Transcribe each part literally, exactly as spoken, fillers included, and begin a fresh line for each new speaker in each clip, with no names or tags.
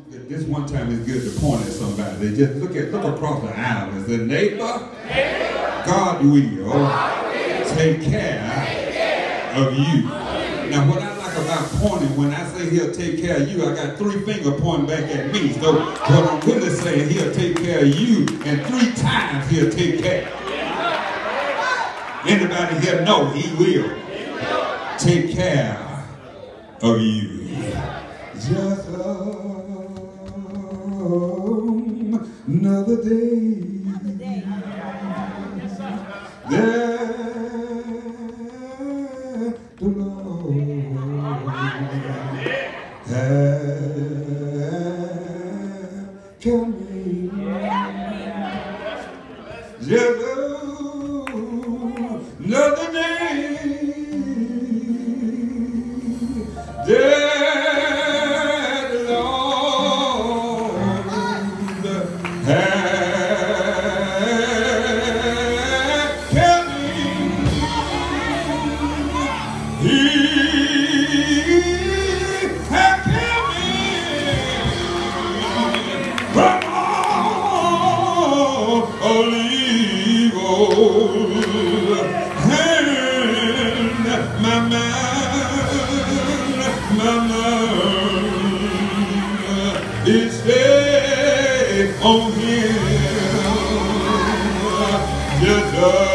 This one time it's good to point at somebody. They just look at look across the aisle and say, neighbor, God will take care of you. Now what I like about pointing, when I say he'll take care of you, I got three fingers pointing back at me. So what I'm really saying, he'll take care of you, and three times he'll take care. Anybody here know he will take care of you. Just um, another day. There the Lord has come in. Just another day. There the Lord has on him, just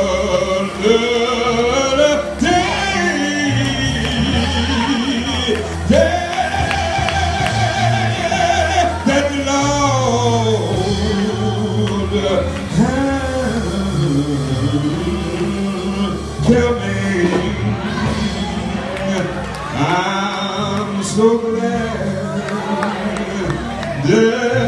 another day, day that the Lord has kept me. I'm so glad that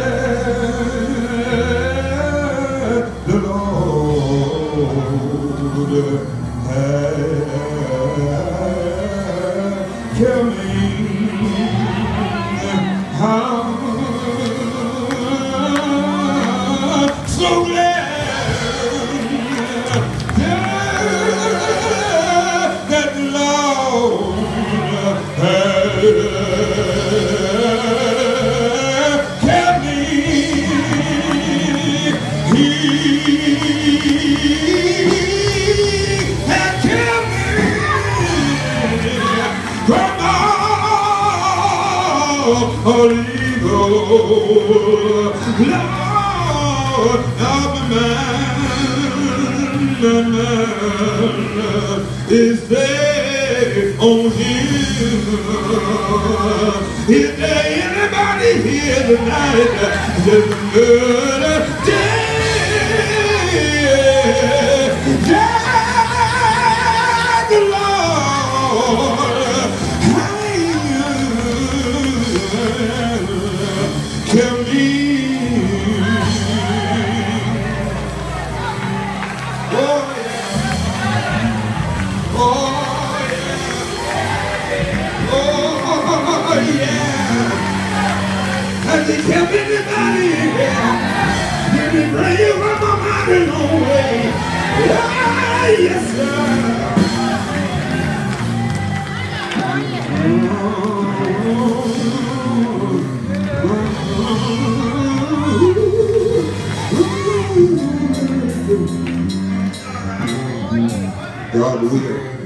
Holy Ghost, Lord of man, the man is there on him. Is there anybody here tonight that's good day? That the Lord tell me, oh yeah, oh yeah, oh yeah. Has he kept anybody here? Did he bring you from a mighty long way? Ah, yes, sir. God will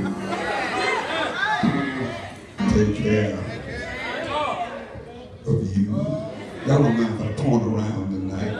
take care of you. Y'all don't mind if I turn around tonight.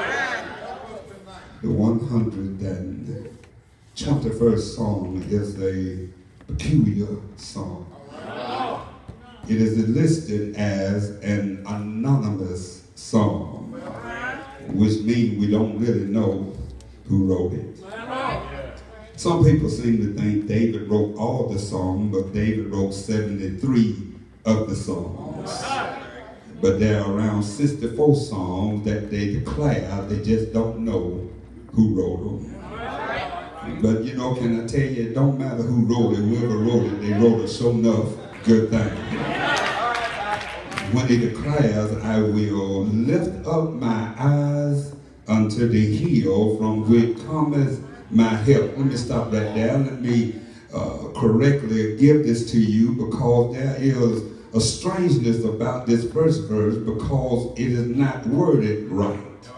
The one hundred twenty-first song is a peculiar song. It is listed as an anonymous song, which means we don't really know who wrote it. Some people seem to think David wrote all the songs, but David wrote seventy-three of the songs. But there are around sixty-four songs that they declare they just don't know who wrote them. But you know, can I tell you, it don't matter who wrote it, whoever wrote it, they wrote a sure enough good thing. When he declares, I will lift up my eyes unto the hill from which cometh my help. Let me stop right there. Let me uh, correctly give this to you, because there is a strangeness about this first verse because it is not worded right.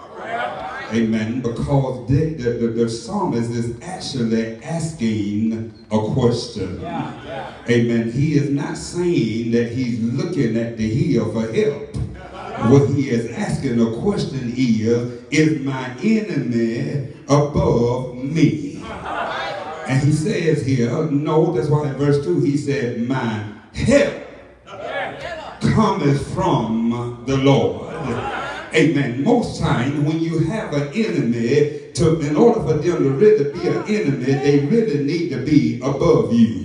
Amen. Because the, the, the, the psalmist is actually asking a question. Yeah, yeah. Amen. He is not saying that he's looking at the hill for help. What he is asking a question is, is my enemy above me? And he says here, no, that's why in verse two he said, my help cometh from the Lord. Amen. Most times when you have an enemy, to, in order for them to really be an enemy, they really need to be above you.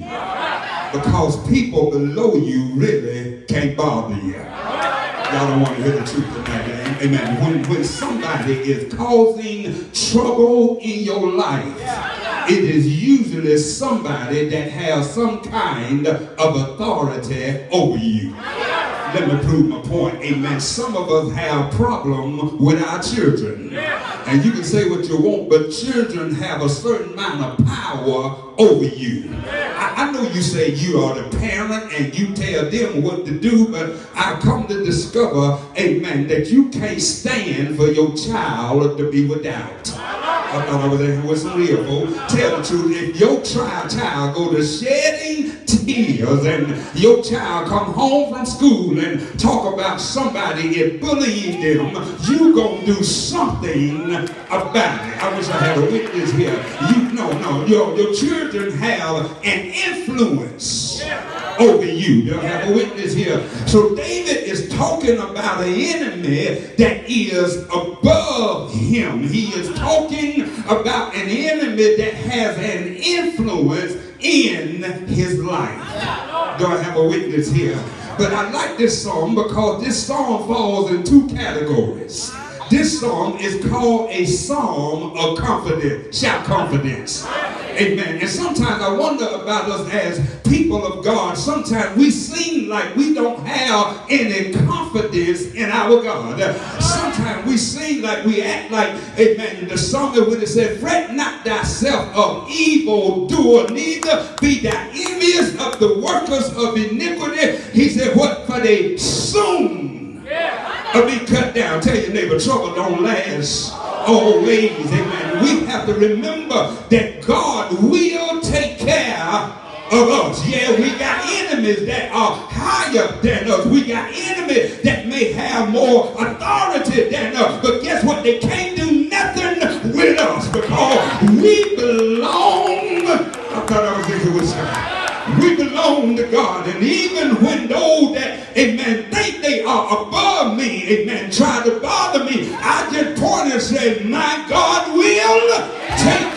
Because people below you really can't bother you. Y'all don't want to hear the truth tonight. Amen. When, when somebody is causing trouble in your life, it is usually somebody that has some kind of authority over you. Let me prove my point. Amen. Some of us have problems with our children. And you can say what you want, but children have a certain amount of power over you. I, I know you say you are the parent and you tell them what to do, but I come to discover, amen, that you can't stand for your child to be without. I thought I was in with some real folks. Tell the truth, if your child, child go to shedding tears and your child come home from school and talk about somebody and bullying them, you gonna do something about it. I wish I had a witness here. You no, no, your, your children have an influence over you. They'll have a witness here. So David is talking about an enemy that is above him. He is talking about an enemy that has an influence in his life. Do I have a witness here? But I like this song because this song falls in two categories. This song is called a psalm of confidence. Shout confidence. Amen. And sometimes I wonder about us as people of God. Sometimes we seem like we don't have any confidence in our God. Sometimes we seem like we act like, amen, the song when it said, fret not thyself of evil doer, neither be thou envious of the workers of iniquity. He said, what? For they soon or be cut down. Tell your neighbor, trouble don't last always. Amen. We have to remember that God will take care of us. Yeah, we got enemies that are higher than us. We got enemies that may have more authority than us. But guess what? They can't do nothing with us because we belong. I thought I was thinking with something. We belong to God. And even when those that, amen, think they are above me, amen, try to bother me, I just point and say, my God will take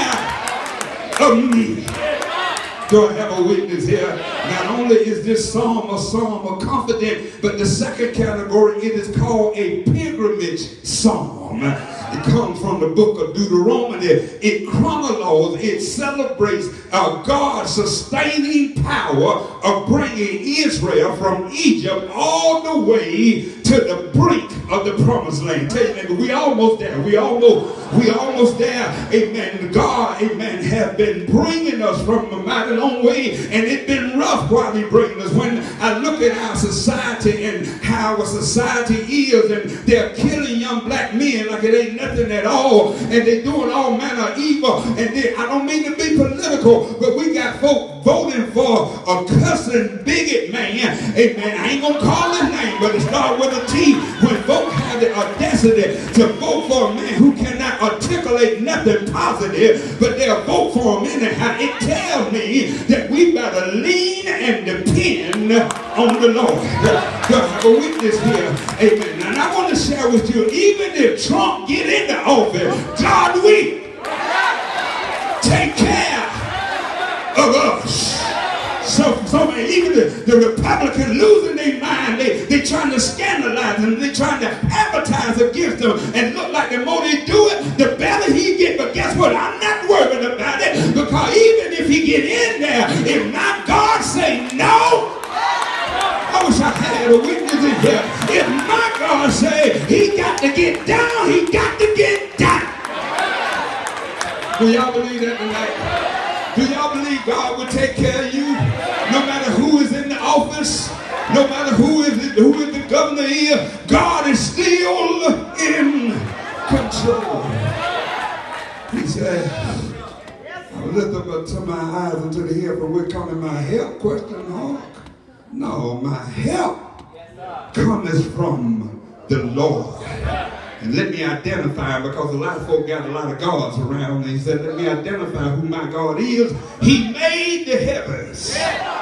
care of me. Do I have a witness here? Not only is this psalm a psalm of confidence, but the second category, it is called a pilgrimage psalm. It comes from the book of Deuteronomy. It chronicles, it celebrates uh, God's sustaining power of bringing Israel from Egypt all the way to the brink of the promised land. Tell you, neighbor, we almost there. We almost, we almost there. Amen. God, amen, have been bringing us from a mighty long way, and it's been rough while He bringing us. When I look at our society and how our society is, and they're killing young black men like it ain't nothing at all, and they're doing all manner of evil, and they, I don't mean to be political, but we got folk voting for a cussing bigot man. Amen. I ain't gonna call his name, but it starts with a T. When folk have the audacity to vote for a man who cannot articulate nothing positive, but they'll vote for him anyhow, it tells me that we better lean and depend on the Lord. God have a witness here. Amen. And I want to share with you, even if Trump get into office, God will take care of us. So, so even the, the Republicans losing their mind, they, they trying to scandalize them, they trying to advertise against them, and look like the more they do it, the better he get. But guess what? I'm not worried about it, because even if he get in there, if not God say no, I wish I had a witness in here. If my God say he got to get down, he got to get down. Do y'all believe that tonight? Do y'all believe God will take care of you no matter who is in the office? No matter who is it, who is the governor is, God is still in control. He said, I lift up to my eyes unto the hill from which cometh my help. Question mark. No, my help cometh from the Lord. And let me identify, because a lot of folk got a lot of gods around. He said, let me identify who my God is. He made the heavens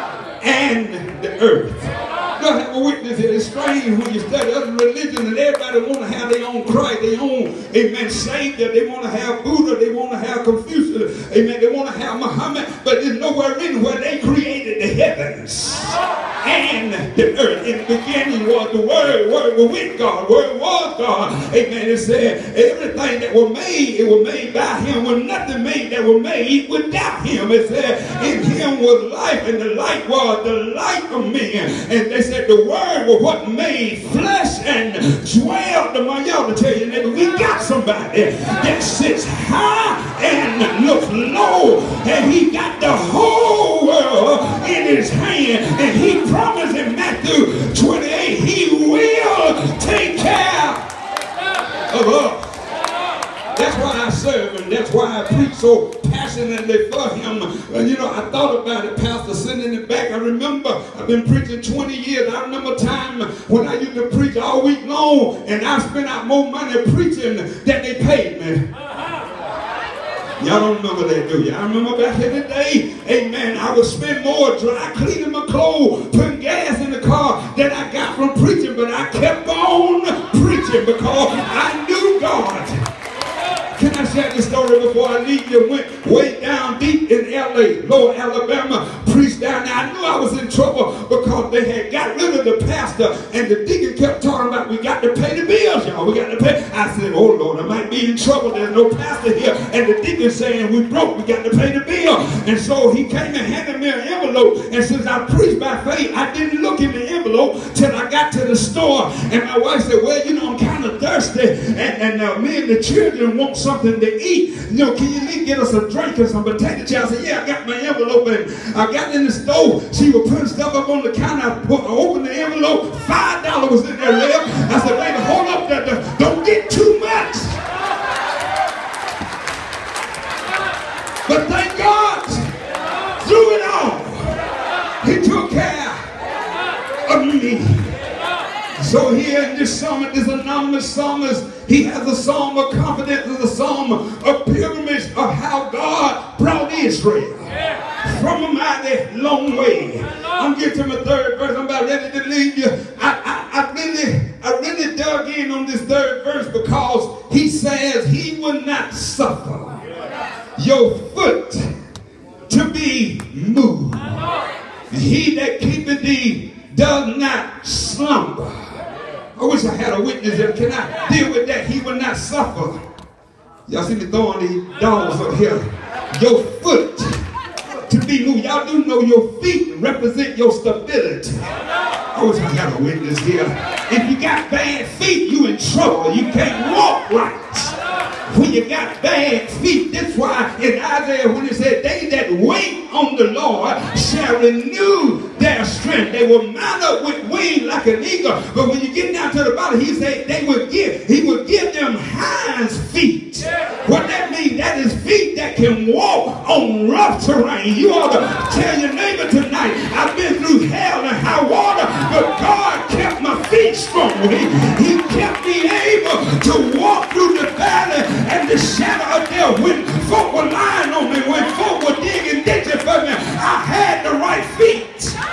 and the earth. You have a witness here. It's strange when you study other religions and everybody want to have their own Christ, their own, amen, Savior. They want to have Buddha. They want to have Confucius. Amen. They want to have Muhammad. But there's nowhere in where they created the heavens and the earth. In the beginning was the Word. Word was with God. Word was God. Amen. It said everything that was made, it was made by Him. Was nothing made that was made without Him. It said in Him was life, and the light was the light of men. And they said the Word was what made flesh and dwelled among y'all. To tell you that we got somebody that sits high and looks low, and He got the whole world in His hand, and He promised in Matthew twenty-eight He will take care of us. That's why I serve Him. That's why I preach so passionately for Him. And you know, I thought about it, Pastor, sitting in the back. I remember I've been preaching twenty years. I remember time when I used to preach all week long, and I spent out more money preaching than they paid me. Y'all don't remember that, do you? I remember back in the day, amen, I would spend more dry cleaning my clothes, putting gas in the car than I got from preaching, but I kept on preaching because I knew God. Can I share this story before I leave you? Went way down deep in L A, Lower Alabama, preached down there. I knew I was in trouble because they had got rid of the pastor, and the deacon kept talking about, we got to pay the bills, y'all. We got to pay. I said, oh Lord, I might be in trouble. There's no pastor here. And the deacon saying, we broke. We got to pay the bill. And so he came and handed me an envelope. And since I preached by faith, I didn't look in the envelope till I got to the store. And my wife said, well, you know, I'm kind of thirsty. And, and uh, me and the children want something something to eat. You know, can you at least get us a drink and some potato chips? I said, yeah, I got my envelope, and I got in the stove. She was putting stuff up on the counter. I, put, I opened the envelope. Five dollars was in there left. I said, baby, hold up, that, that, don't get too much. But thank God, through it all, He took care of me. So here in this psalm, this anonymous psalmist, he has a psalm of confidence, and a psalm of pilgrimage of how God brought Israel from a mighty long way. I'm getting to my third verse. I'm about ready to leave you. I, I, I really, I really dug in on this third verse because he says he will not suffer your foot to be moved. And he that keepeth thee does not slumber. I wish I had a witness that can I deal with that. He will not suffer. Y'all see me throwing these dogs up here. Your foot to be moved. Y'all do know your feet represent your stability. I wish I had a witness here. If you got bad feet, you in trouble. You can't walk right. When you got bad feet, that's why in Isaiah when it said, they that wait on the Lord shall renew their strength. They will mount up with wings like an eagle. But when you get down to the bottom, he said they would give, he would give them hinds feet. What that means, that is feet that can walk on rough terrain. You ought to tell your neighbor tonight, I've been through hell and high water, but God kept my feet strong. He, he kept me able to walk through the valley and the shadow of death. When folk were lying on me, when folk were digging ditches for me, I had the right feet.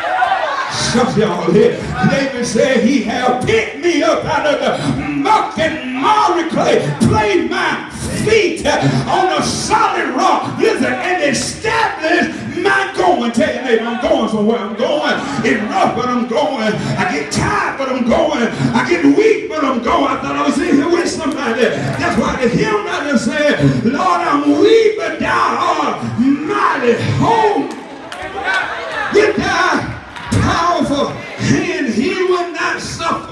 Some y'all here. David said he have picked me up out of the muck and miry clay, placed my feet on a solid rock, listen, and established my going. Tell your neighbor, I'm going somewhere. I'm going. It's rough, but I'm going. I get tired, but I'm going. I get weak, but I'm going. I thought I was in here with somebody. That's why the hymn writer said, Lord, I'm weak, but thou art mighty. Home with thy powerful hand, he will not suffer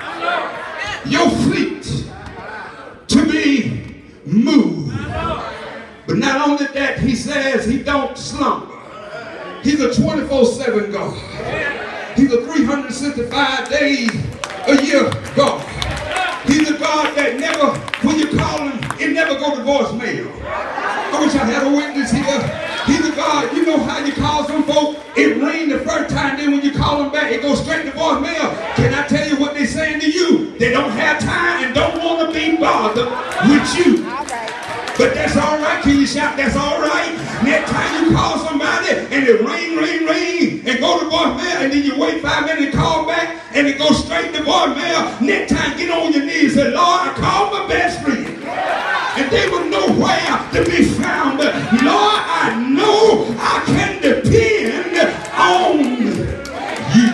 your feet to be moved. But not only that, he says he don't slumber. He's a twenty-four seven God. He's a three hundred sixty-five days a year God. He's a God that never, when you call him, it never go to voicemail. I wish I had a witness here. He's a God, you know how you call some folk, it rained the first time, then when you call them back, it goes straight to voicemail. Can I tell you what they're saying to you? They don't have time and don't want to be bothered with you. But that's all right. Can you shout, that's all right? Next time you call somebody and it ring, ring, ring and go to voicemail, and then you wait five minutes and call back and it goes straight to voicemail. Next time, get on your knees and say, Lord, I called my best friend. And they were nowhere to be found. Lord, I know I can depend on you.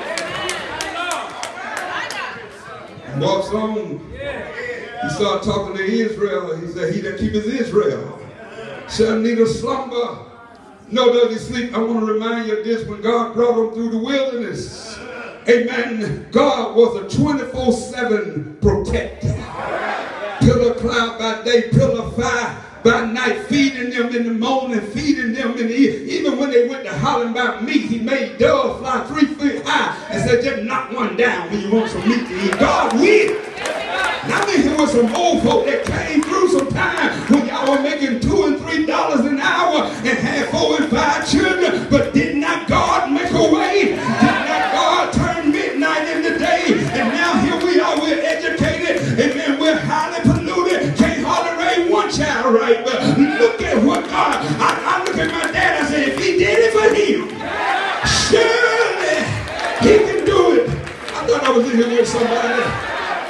And walks on. He started talking to Israel. He said, he that keepeth Israel shall neither slumber nor does he sleep. I want to remind you of this. When God brought them through the wilderness, amen, God was a twenty-four seven protector. Pillar cloud by day, pillar fire by night, feeding them in the morning, feeding them in the evening. Even when they went to hollering about meat, he made doves fly three feet high and said, just knock one down when you want some meat to eat. God will. Now I mean, there was some old folk that came through some time when y'all were making two and three dollars an hour and had four and five children, but did not God make a way? Did not God turn midnight into day? And now here we are, we're educated, and then we're highly polluted, can't hardly raise one child right. But look at what God, I, I look at my dad, I say, if he did it for him, surely he can do it. I thought I was in here with somebody.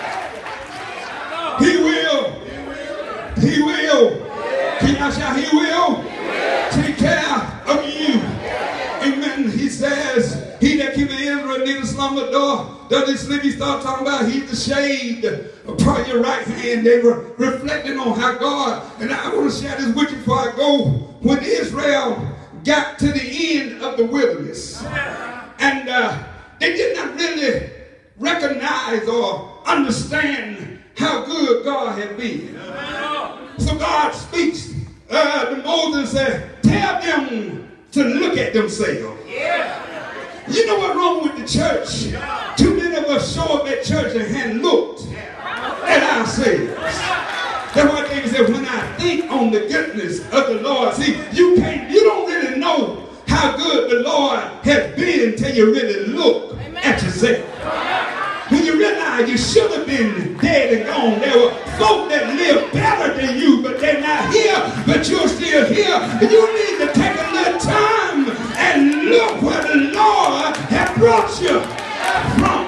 He will. He will. Can y'all shout, he will take care of you. Amen. He says, he that keepeth Israel neither slumber nor does he sleep. He started talking about he's the shade upon your right hand. They were reflecting on how God, and I want to share this with you before I go. When Israel got to the end of the wilderness, and uh, they did not really recognize or understand how good God had been. So God speaks uh, to Moses and says, tell them to look at themselves. You know what's wrong with the church? Too many of us show up at church and hadn't looked at ourselves. That's why David said, when I think on the goodness of the Lord, see, you can't, you don't really know how good the Lord has been until you really look at yourself. When you realize you should have been dead and gone. There were folk that live better than you, but they're not here, but you're still here. You need to take a little time and look where the Lord has brought you from.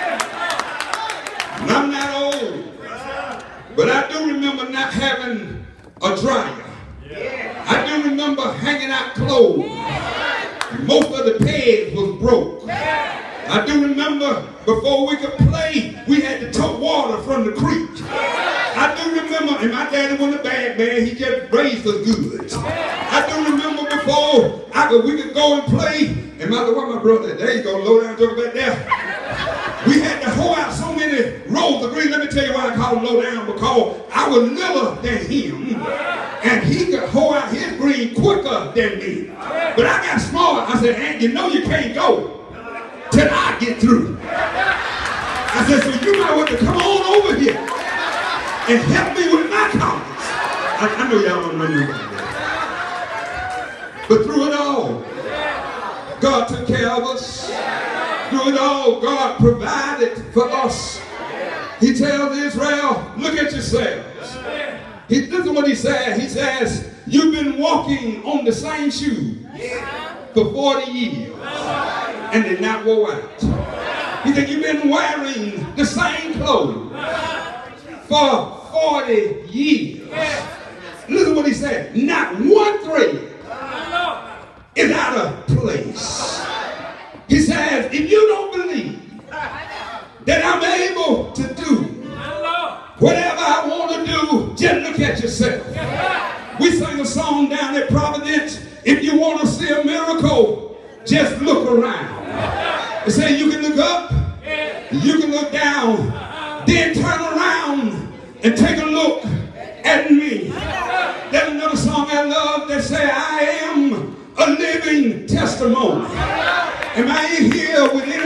And I'm not old, but I do remember not having a dryer. I do remember hanging out clothes. Most of the pegs was broke. I do remember before we could play, we had to tote water from the creek. I do remember, and my daddy wasn't a bad man, he just raised us good. I do remember before I could, we could go and play, and my, what my brother, there you go, low down joke back there. We had to hoe out so many rows of green. Let me tell you why I call him low down, because I was littler than him, and he could hoe out his green quicker than me. But I got smart. I said, Aunt, you know you can't go till I get through. I said, so you might want to come on over here and help me with my comments. I, I know y'all don't know me about that. But through it all, God took care of us. Through it all, God provided for us. He tells Israel, look at yourselves. He, this is what he says. He says, you've been walking on the same shoes for forty years. And they not wore out. He said, you've been wearing the same clothes for forty years. Listen what he said. Not one thread is out of place. He says, if you don't believe that I'm able to do whatever I want to do, just look at yourself. We sang a song down at Providence. If you want to see a miracle, just look around. It says you can look up, you can look down, then turn around and take a look at me. There's another song I love that says, I am a living testimony. Am I in here with any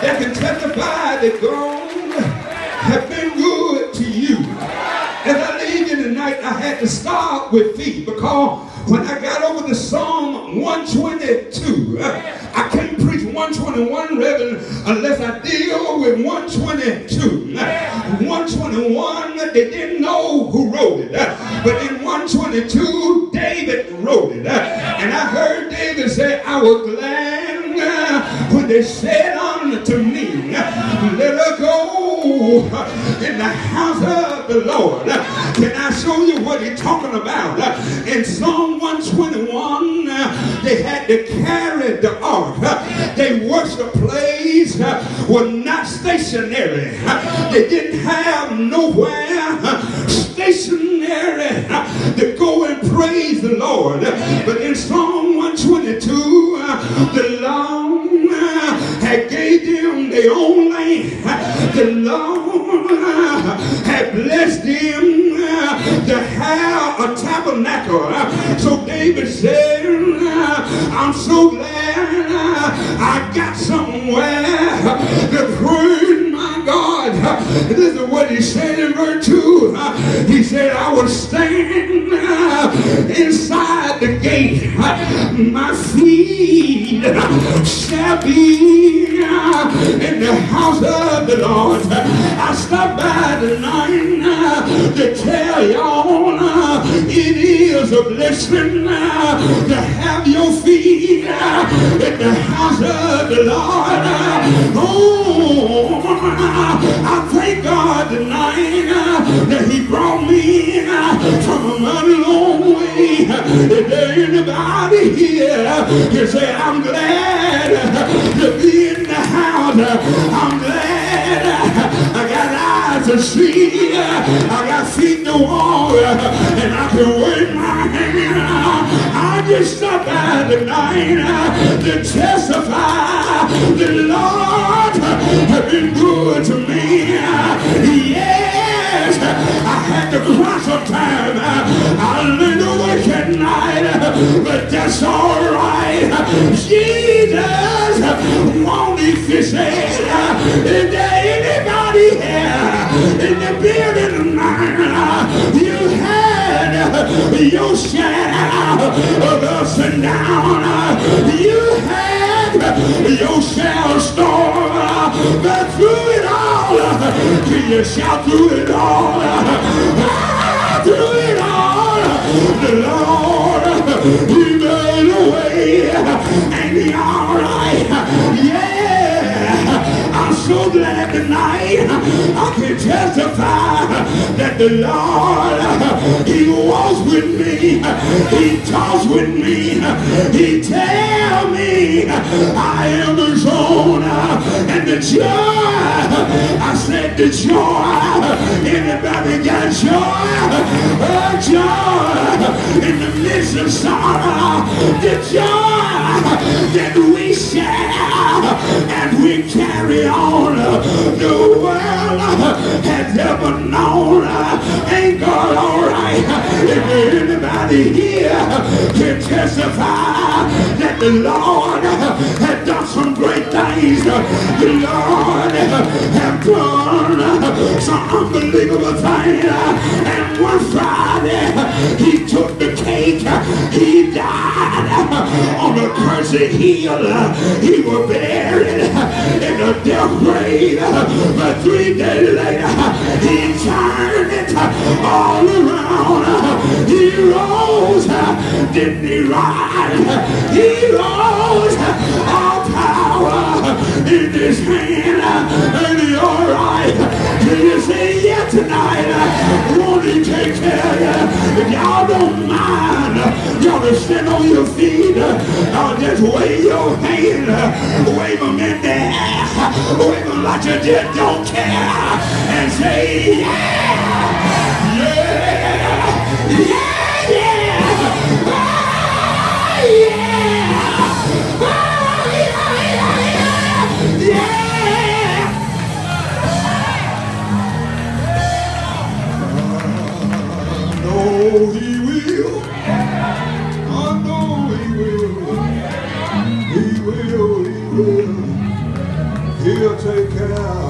that can testify that God have been good to you. As I leave you tonight, I had to start with feet, because when I got over to Psalm one twenty-two, I can't preach one twenty-one, Reverend, unless I deal with one twenty-two. one twenty-one, they didn't know who wrote it. But in one twenty-two, David wrote it. And I heard David say, I was glad when they said unto me, let her go in the house of the Lord. Can I show you what he's talking about? In Psalm one twenty-one, they had to carry the ark. They worship place were not stationary. They didn't have nowhere stationary to go and praise the Lord. But in Psalm one twenty-two, the Lord had gave them their own land. The Lord had blessed them to have a tabernacle. So David said, I'm so glad I got somewhere to praise my God. This is what he said in verse two. He said, I will stand inside the gate. My feet shall be in the house of the Lord. I stopped by tonight to tell y'all it is a blessing to have your feet in the house of the Lord. Oh, I thank God tonight that he brought me from a mighty long way. Is there anybody here can say, I'm glad to be in the house? I'm glad I got eyes to see, I got feet to walk, and I can wave my hand. I just stopped by tonight to testify the Lord has been good to me. Yes, I had to cry sometime. I learned to work at night, but that's all right. Jesus won't he fix it. Is there anybody here in the building tonight? You had your share of ups and downs. You had your share of storm, but through it all, can you shout through it all? Ah, through it all, the Lord, he made a way, and he all right. Yeah, I'm so glad tonight I can testify that the Lord, he walks with me, he talks with me, he tells me I am his own, and the joy, I said the joy, anybody got joy? Oh, joy in the midst of sorrow, the joy that we share and we carry on. The world has ever known. Ain't God all right? If anybody here can testify that the Lord has done some great things, the Lord has done some unbelievable things. And one Friday he took the cake, he died on a cursed hill, he was buried in a death grave, but three days later he turned it all around. He rose, didn't he rise? He rose, all power in his hand, and he all right. Can you say yeah tonight? Won't he take care of you? If y'all don't mind, y'all to stand on your feet, I'll just wave your hand, wave them in the air, wave them like you just don't care, and say yeah, yeah, yeah, yeah, oh, yeah, oh, yeah, yeah, yeah, yeah. I know he will, I know he will, he will, he will. He will take care.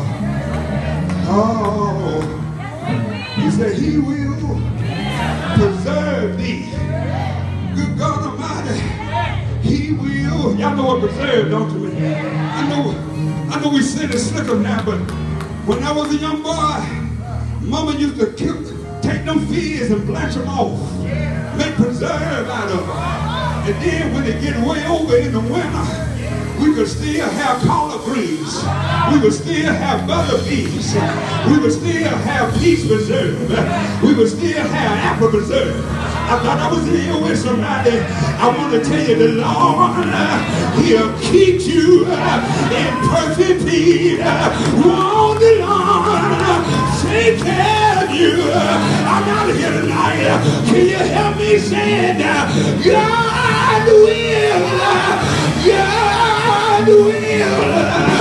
Oh, he said he will preserve thee. Good God Almighty, he will. Y'all know what preserve, don't you? I know, I know we say the slicker now, but when I was a young boy, Mama used to kill, take them fish and blanch them off, make preserve out of them. And then when they get way over in the winter, we could still have collard greens. We would still have butter beans. We would still have peach preserve. We would still have apple preserve. I thought I was here with somebody. I want to tell you the Lord, he'll keep you in perfect peace. Won't the Lord take care of you? I'm out here tonight. Can you help me say it? God will. God will.